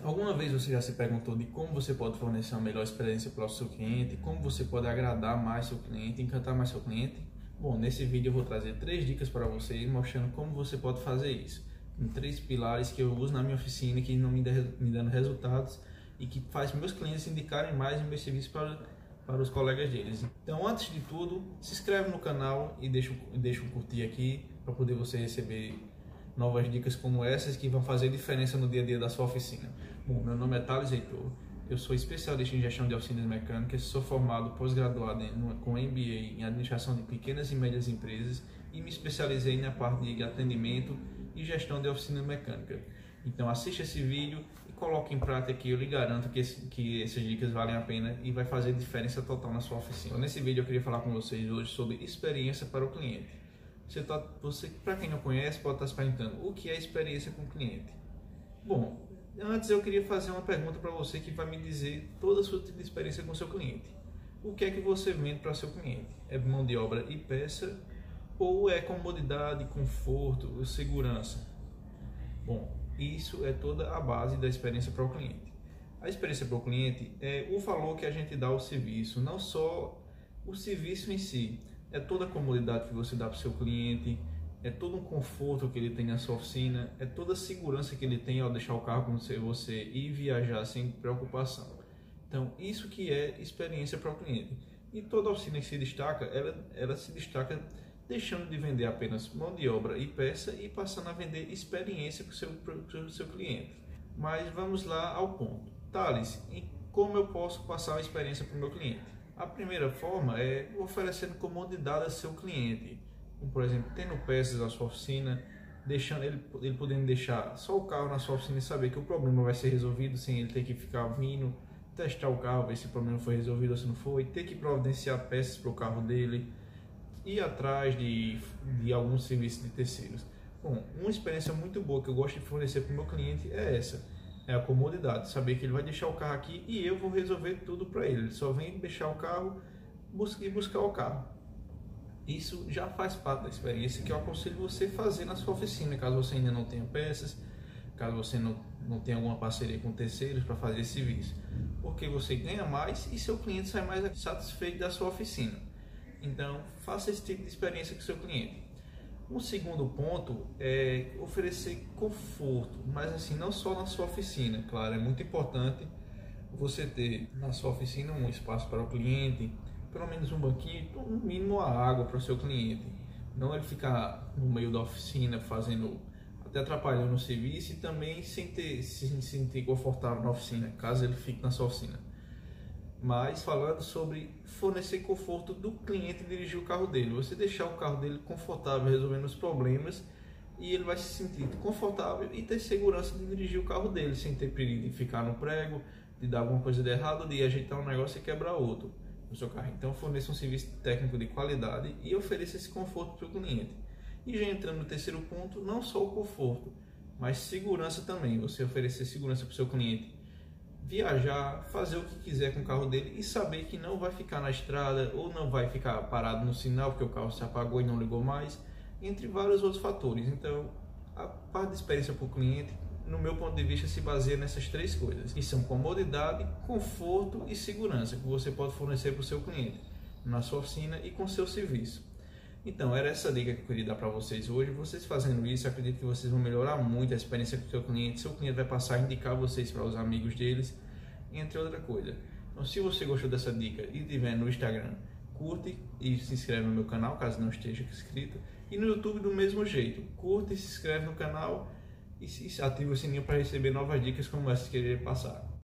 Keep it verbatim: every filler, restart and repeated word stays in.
Alguma vez você já se perguntou de como você pode fornecer uma melhor experiência para o seu cliente, como você pode agradar mais seu cliente, encantar mais seu cliente? Bom, nesse vídeo eu vou trazer três dicas para vocês, mostrando como você pode fazer isso. Em três pilares que eu uso na minha oficina, que não me, me dando resultados e que faz meus clientes indicarem mais o meu serviço para, para os colegas deles. Então, antes de tudo, se inscreve no canal e deixa, deixa um curtir aqui para poder você receber novas dicas como essas que vão fazer diferença no dia a dia da sua oficina. Bom, meu nome é Thales Heitor, eu sou especialista em gestão de oficinas mecânicas, sou formado pós-graduado com M B A em administração de pequenas e médias empresas e me especializei na parte de atendimento e gestão de oficina mecânica. Então assista esse vídeo e coloque em prática que eu lhe garanto que, esse, que essas dicas valem a pena e vai fazer diferença total na sua oficina. Então, nesse vídeo eu queria falar com vocês hoje sobre experiência para o cliente. Você, tá, você para quem não conhece, pode estar se perguntando o que é experiência com o cliente. Bom, antes eu queria fazer uma pergunta para você que vai me dizer toda a sua experiência com o seu cliente. O que é que você vende para seu cliente? É mão de obra e peça ou é comodidade, conforto, segurança? Bom, isso é toda a base da experiência para o cliente. A experiência para o cliente é o valor que a gente dá ao serviço, não só o serviço em si. É toda a comodidade que você dá para o seu cliente, é todo um conforto que ele tem na sua oficina, é toda a segurança que ele tem ao deixar o carro com você e viajar sem preocupação. Então, isso que é experiência para o cliente. E toda oficina que se destaca, ela, ela se destaca deixando de vender apenas mão de obra e peça e passando a vender experiência para o seu, para o seu cliente. Mas vamos lá ao ponto. Thales, como eu posso passar uma experiência para o meu cliente? A primeira forma é oferecendo comodidade ao seu cliente, como, por exemplo, tendo peças na sua oficina, deixando ele, ele podendo deixar só o carro na sua oficina e saber que o problema vai ser resolvido sem ele ter que ficar vindo, testar o carro, ver se o problema foi resolvido ou se não foi, ter que providenciar peças para o carro dele, ir atrás de, de algum serviço de terceiros. Bom, uma experiência muito boa que eu gosto de fornecer para o meu cliente é essa. É a comodidade, saber que ele vai deixar o carro aqui e eu vou resolver tudo para ele. Ele só vem deixar o carro e buscar o carro. Isso já faz parte da experiência que eu aconselho você fazer na sua oficina, caso você ainda não tenha peças, caso você não, não tenha alguma parceria com terceiros para fazer esse serviço. Porque você ganha mais e seu cliente sai mais satisfeito da sua oficina. Então, faça esse tipo de experiência com o seu cliente. Um segundo ponto é oferecer conforto, mas assim, não só na sua oficina, claro, é muito importante você ter na sua oficina um espaço para o cliente, pelo menos um banquinho, no mínimo a água para o seu cliente, não ele ficar no meio da oficina fazendo, até atrapalhando o serviço e também sem ter, se sentir confortável na oficina, caso ele fique na sua oficina. Mas falando sobre fornecer conforto do cliente dirigir o carro dele, você deixar o carro dele confortável resolvendo os problemas e ele vai se sentir confortável e ter segurança de dirigir o carro dele sem ter perigo de ficar no prego, de dar alguma coisa de errado, de ajeitar um negócio e quebrar outro no seu carro. Então forneça um serviço técnico de qualidade e ofereça esse conforto para o cliente. E já entrando no terceiro ponto, não só o conforto, mas segurança também. Você oferecer segurança para o seu cliente viajar, fazer o que quiser com o carro dele e saber que não vai ficar na estrada ou não vai ficar parado no sinal porque o carro se apagou e não ligou mais, entre vários outros fatores. Então, a parte de experiência para o cliente, no meu ponto de vista, se baseia nessas três coisas, que são comodidade, conforto e segurança, que você pode fornecer para o seu cliente, na sua oficina e com seu serviço. Então, era essa dica que eu queria dar para vocês hoje. Vocês fazendo isso, eu acredito que vocês vão melhorar muito a experiência com o seu cliente. Seu cliente vai passar a indicar vocês para os amigos deles, entre outra coisa. Então, se você gostou dessa dica e estiver no Instagram, curte e se inscreve no meu canal, caso não esteja inscrito. E no YouTube do mesmo jeito, curte e se inscreve no canal e ativa o sininho para receber novas dicas como essas que eu irei passar.